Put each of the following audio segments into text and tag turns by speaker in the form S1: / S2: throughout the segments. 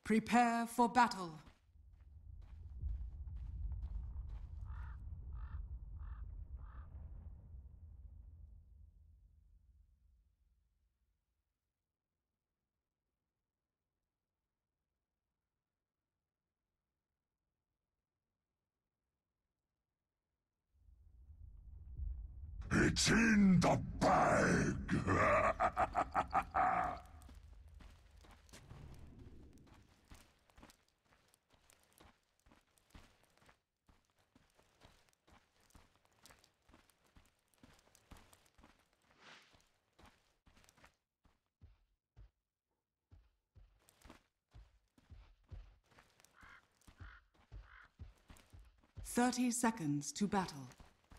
S1: Prepare for battle.
S2: It's in the bag!
S1: 30 seconds to battle.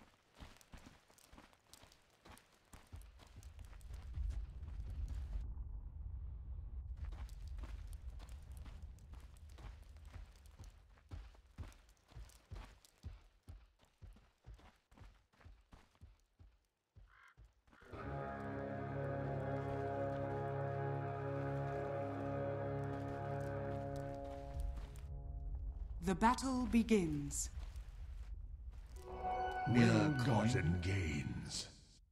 S1: The battle begins.
S2: Ill-gotten gains.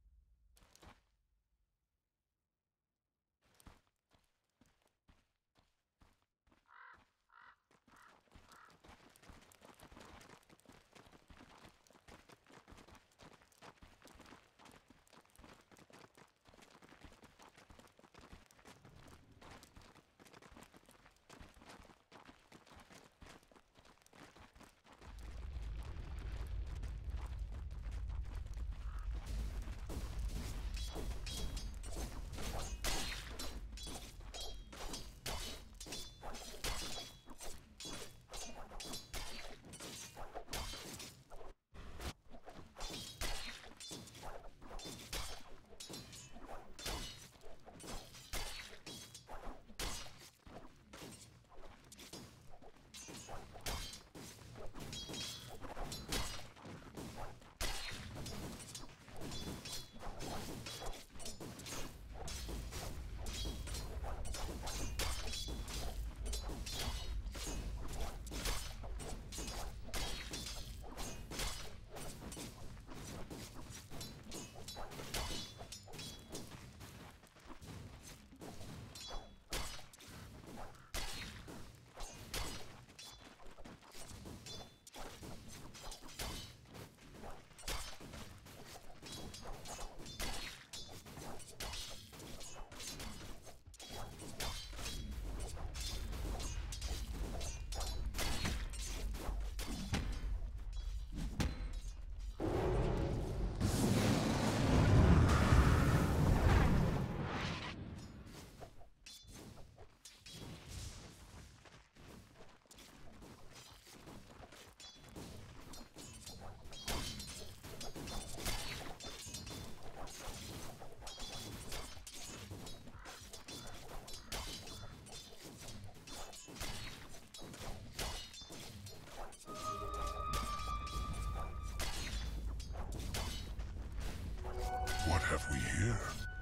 S2: What have we here?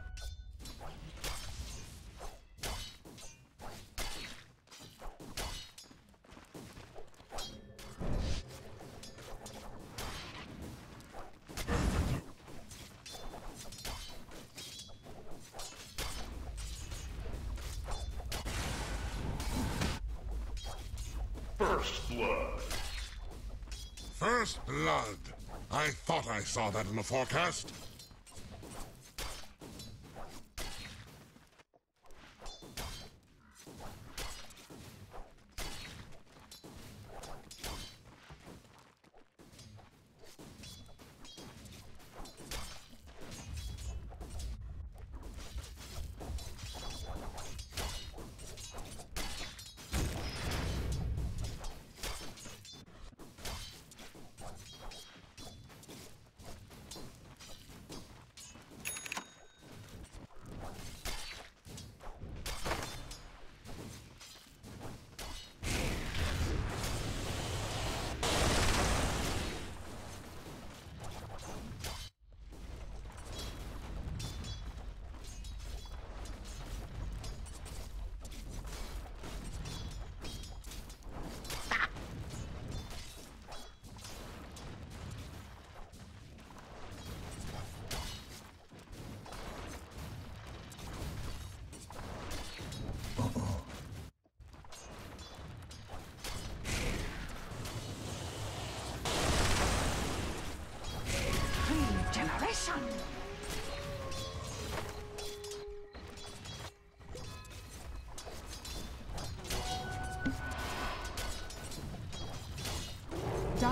S3: First blood.
S2: First blood. I thought I saw that in the forecast.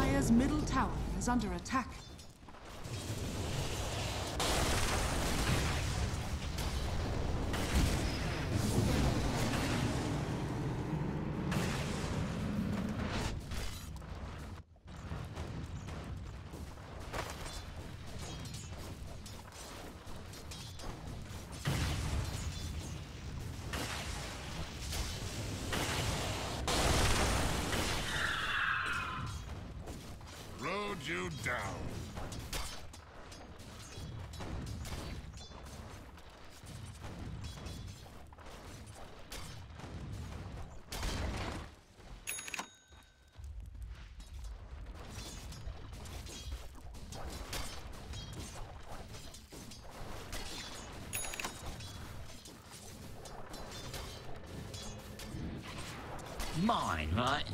S1: Dire's middle tower is under attack.
S2: Rode you down.
S3: Mine, right?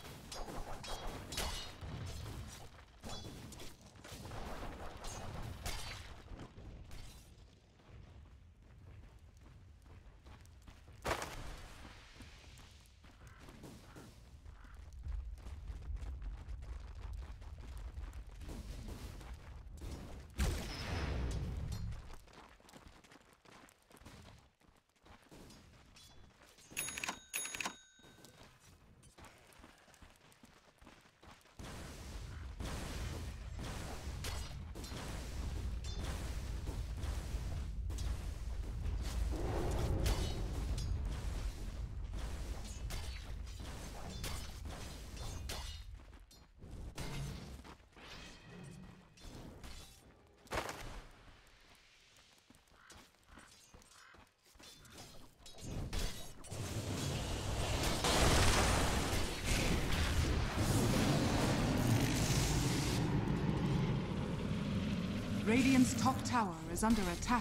S1: Radiant's top tower is under attack.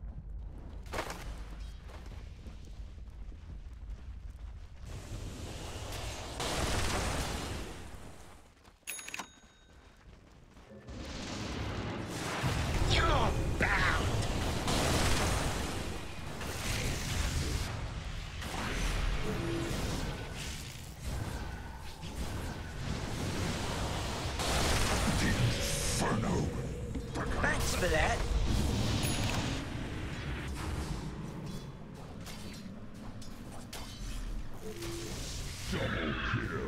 S3: You're bound!
S2: Inferno!
S3: Thanks for that.
S2: Double kill.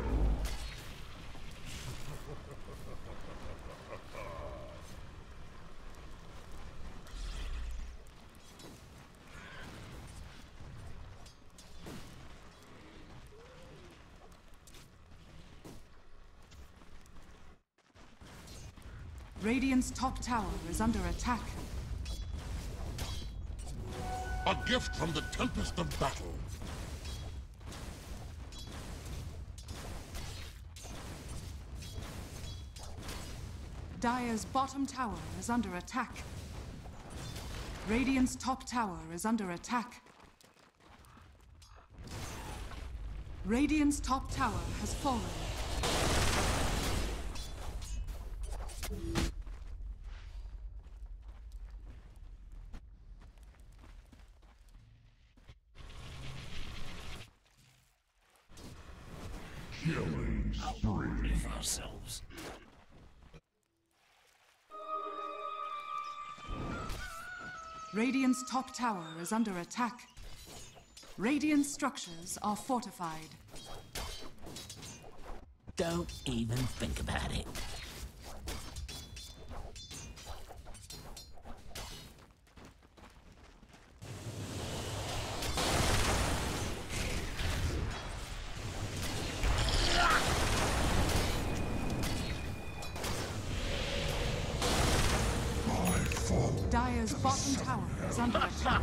S1: Radiant's top tower is under attack.
S2: A gift from the Tempest of Battle.
S1: Dire's bottom tower is under attack. Radiant's top tower is under attack. Radiant's top tower has fallen.
S2: Killing spree.
S3: Of ourselves.
S1: Radiant's top tower is under attack. Radiant structures are fortified.
S3: Don't even think about it.
S1: Dire's bottom tower is under attack.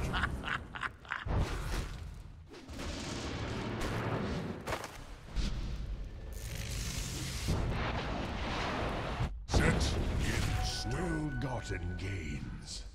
S2: Set in well-gotten gains.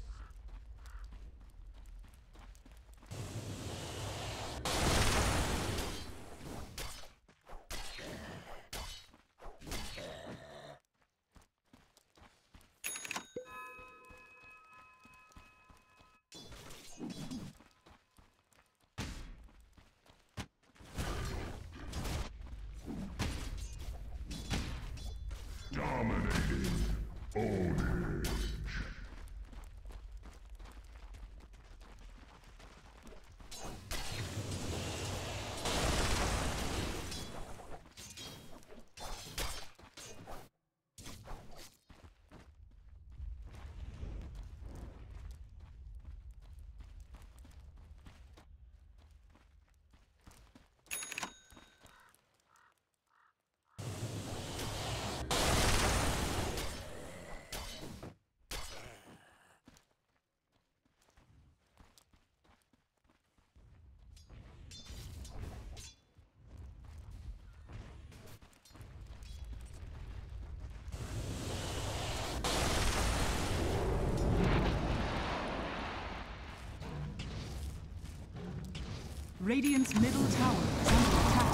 S1: Radiant's middle tower is under attack.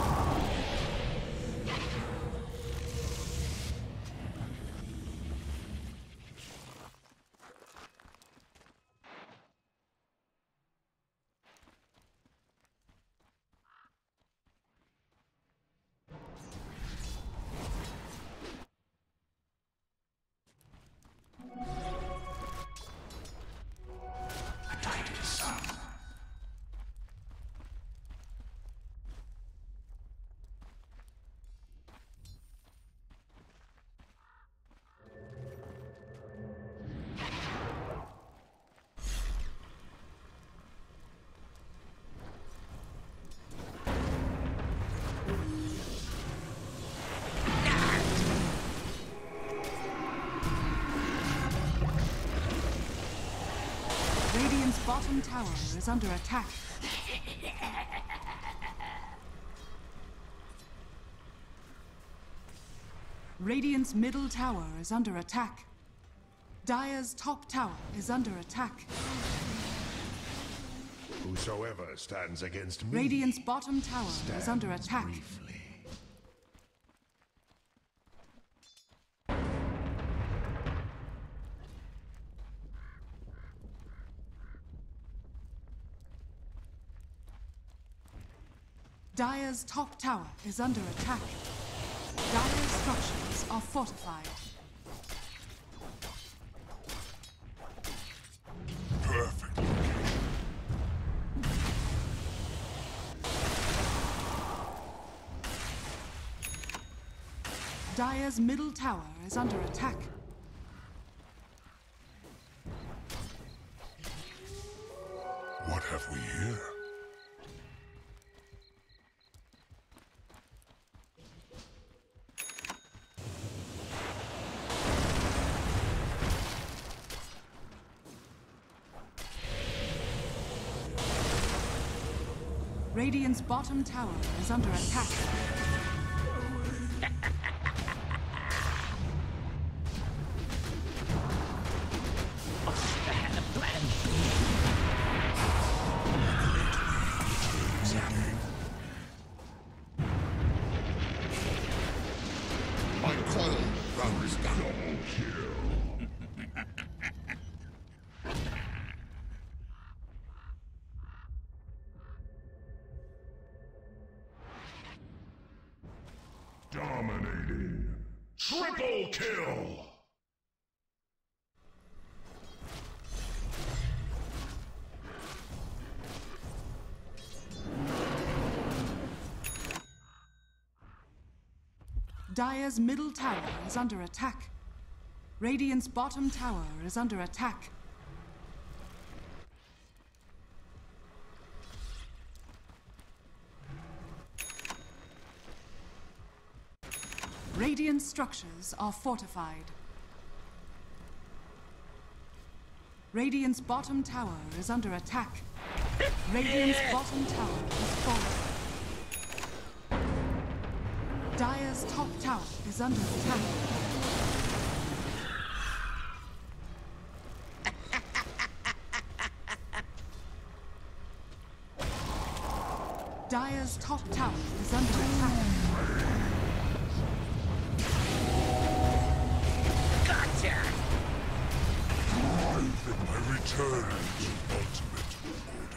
S1: Radiant's bottom tower is under attack. Radiant's middle tower is under attack. Dire's top tower is under attack.
S4: Whosoever stands against me.
S1: Radiant's bottom tower is under attack.
S4: Briefly.
S1: Dire's top tower is under attack. Dire's structures are fortified.
S2: Perfect.
S1: Dire's middle tower is under attack.
S2: What have we here?
S1: Radiant's bottom tower is under attack.
S3: I had a plan B.
S2: My coil runs down.
S4: Dominating. Triple kill!
S1: Dire's middle tower is under attack. Radiant's bottom tower is under attack. Radiant structures are fortified. Radiant's bottom tower is under attack. Radiant's bottom tower is falling. Dire's top tower is under attack. Dire's top tower is under attack.
S3: Gotcha!
S2: I return to ultimate order.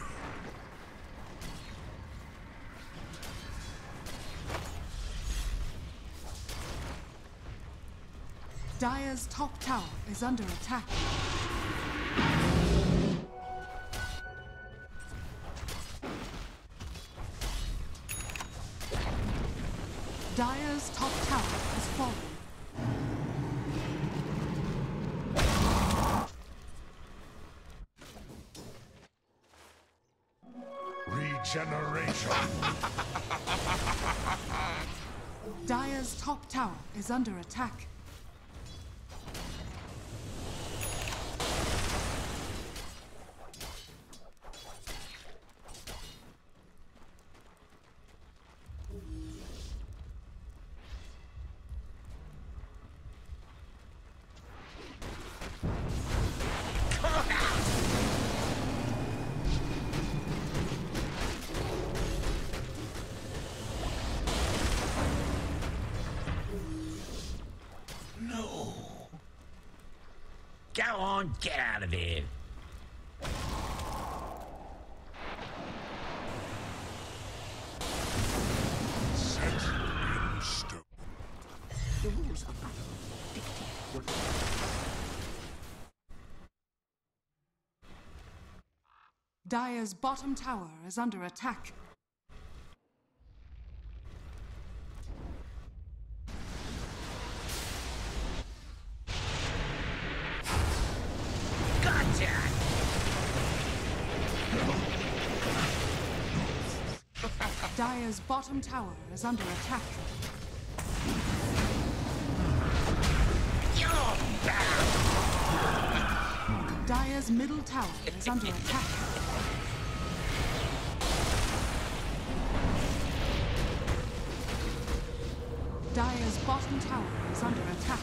S1: Dire's top tower is under attack. Dire's top tower has fallen.
S4: Regeneration.
S1: Dire's top tower is under attack.
S3: Go on, get out of here.
S2: Set in stone.
S3: The rules of battle dictate what...
S1: Dire's bottom tower is under attack.
S3: Gotcha!
S1: Dire's bottom tower is under attack.
S3: You're bad!
S1: Dire's middle tower is under attack. Dire's bottom tower is under attack.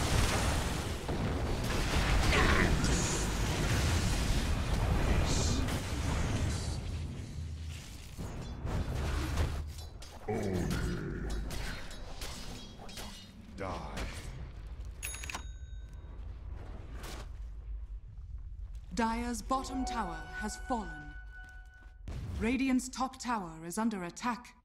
S4: Die.
S1: Dire's bottom tower has fallen. Radiant's top tower is under attack.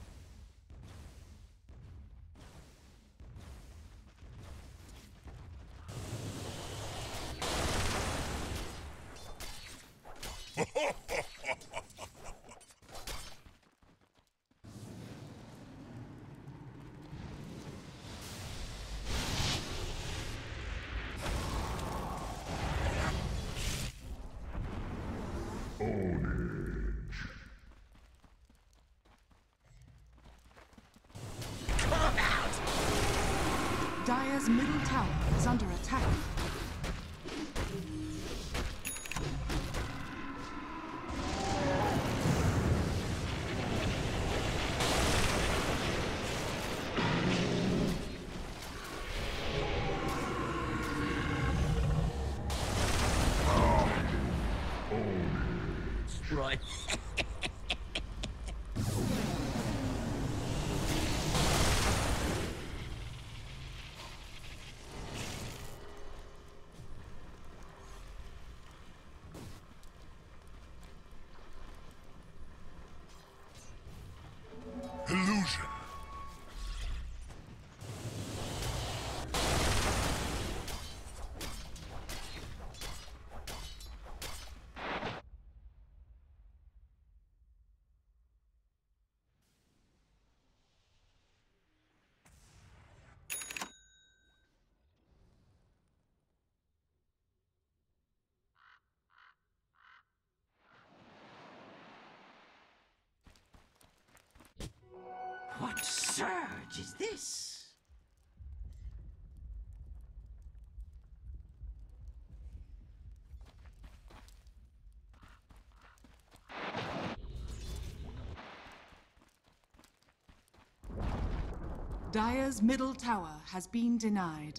S3: Come out!
S1: Dire's middle tower is under attack.
S3: Right.
S2: Illusion.
S3: What surge is this?
S1: Dire's middle tower has been denied.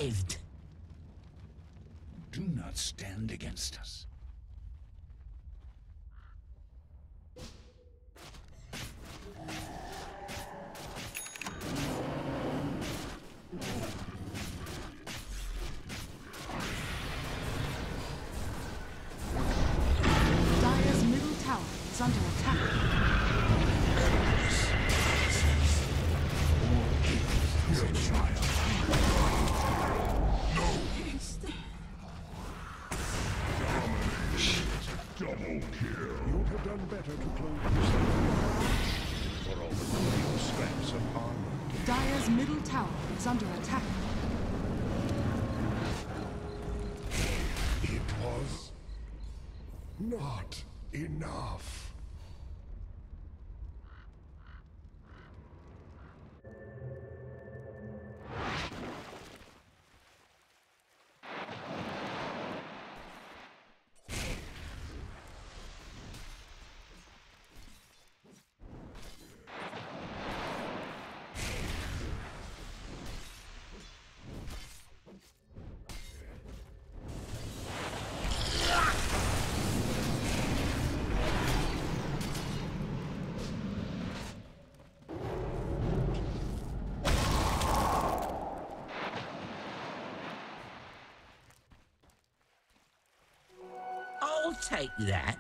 S3: arrived.
S5: Do not stand against us.
S1: Dire's middle tower is under attack.
S4: Double kill. You'd have done better to close yourself for all the great scraps of armor.
S1: Dire's middle tower is under attack.
S4: It was not enough.
S3: I'll take that.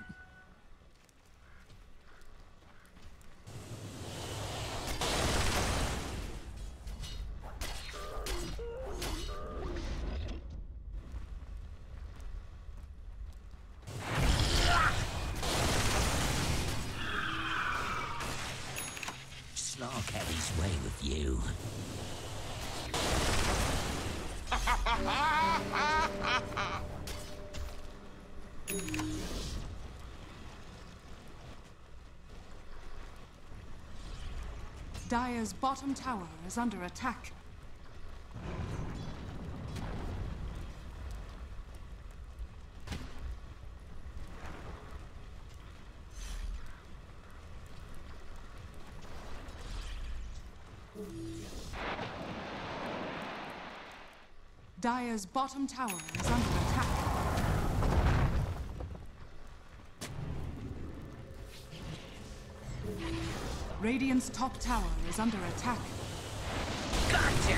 S3: Snark had his way with you.
S1: Dire's bottom tower is under attack. Dire's bottom tower is under attack. Radiant's top tower is under attack.
S3: Gotcha!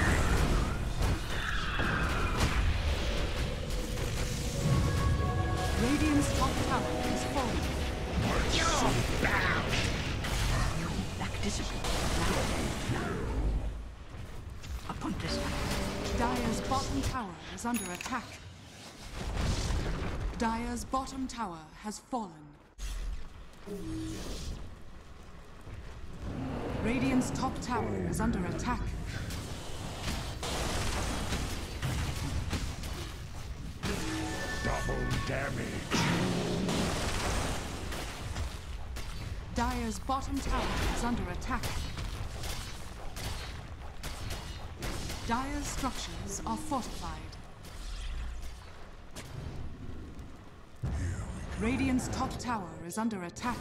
S1: Radiant's top tower is falling.
S3: You're bound!
S6: Lack discipline. A pointless fight.
S1: Dire's bottom tower is under attack. Dire's bottom tower has fallen. Radiant's top tower is under attack.
S4: Double damage.
S1: Dire's bottom tower is under attack. Dire's structures are fortified. Radiant's top tower is under attack.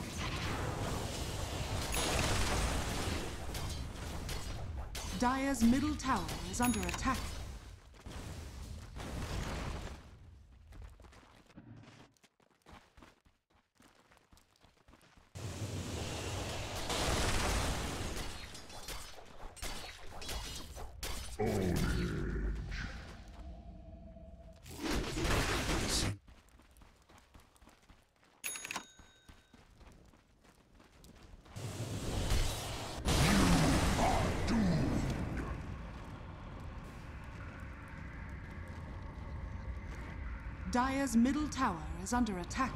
S1: Dire's middle tower is under attack. Dire's middle tower is under attack.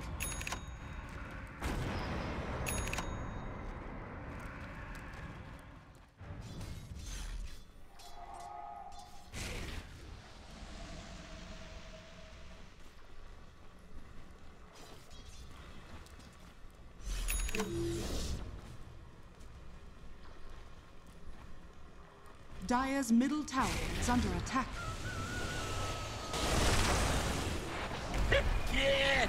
S1: Dire's middle tower is under attack.
S3: Yeah!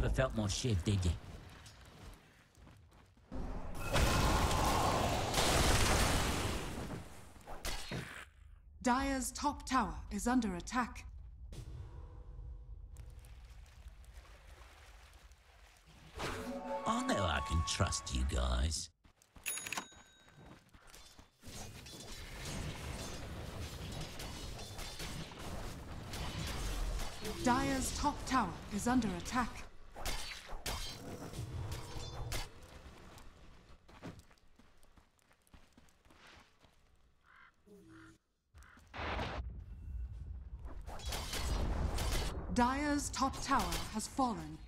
S3: never felt my shiv, did you?
S1: Dire's top tower is under attack.
S3: I know I can trust you guys.
S1: Dire's top tower is under attack. Dire's top tower has fallen.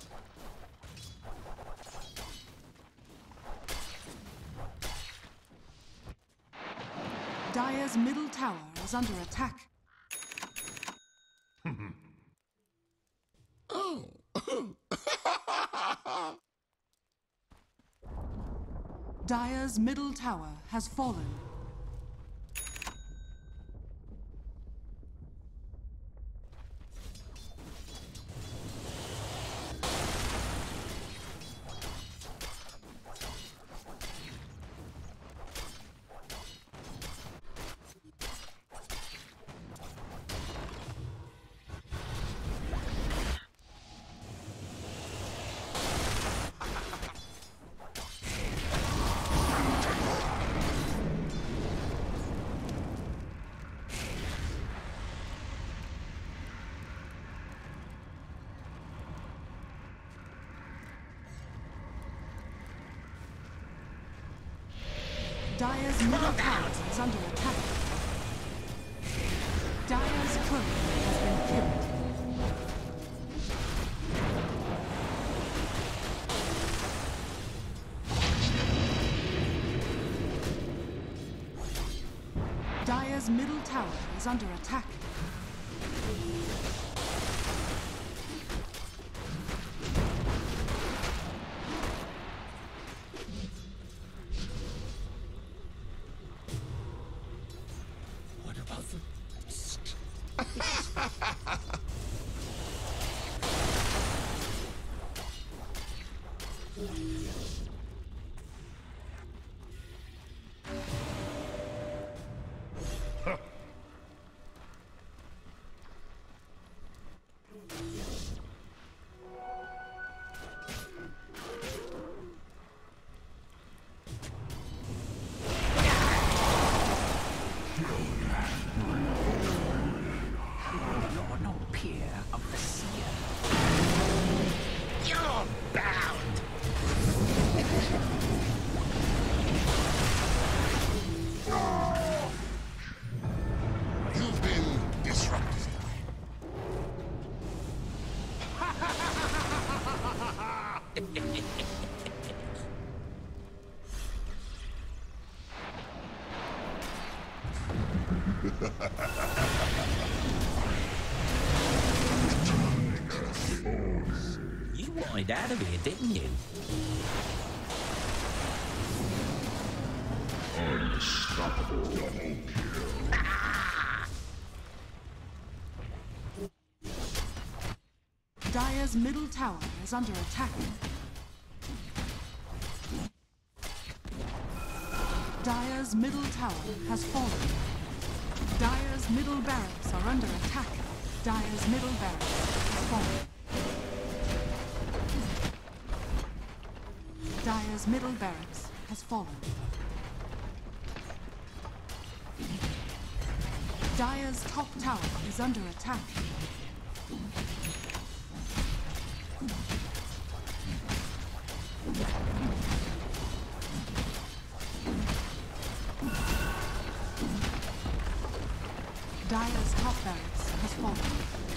S1: Dire's middle tower is under attack. Dire's middle tower has fallen. Dire's middle tower is under attack. Dire's courier has been killed. Dire's middle tower is under attack.
S6: You're no peer of the seer.
S3: You're bound!
S2: You've been disrupted.
S3: You wanted out of here, didn't you?
S4: Unstoppable double kill.
S1: Dire's middle tower is under attack. Dire's middle tower has fallen. Dire's middle barracks are under attack. Dire's middle barracks has fallen. Dire's middle barracks has fallen. Dire's top tower is under attack. Dire's top barracks has fallen.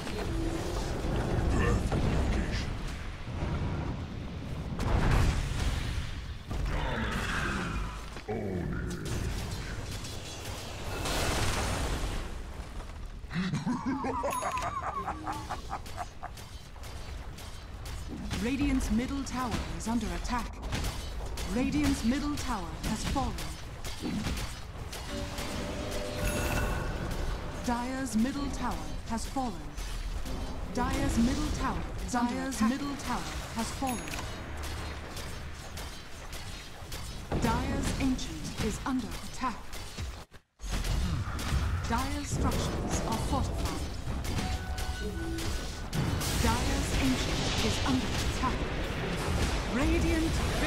S1: Radiant's middle tower is under attack. Radiant's middle tower has fallen. Dire's middle tower has fallen. Dire's middle tower is under attack. Dire's middle tower has fallen. Dire's ancient is under attack. Dire's structures are fortified. Dire's ancient is under attack. Radiant